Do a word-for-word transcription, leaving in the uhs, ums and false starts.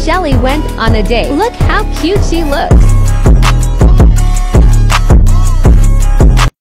Shelly went on a date. Look how cute she looks.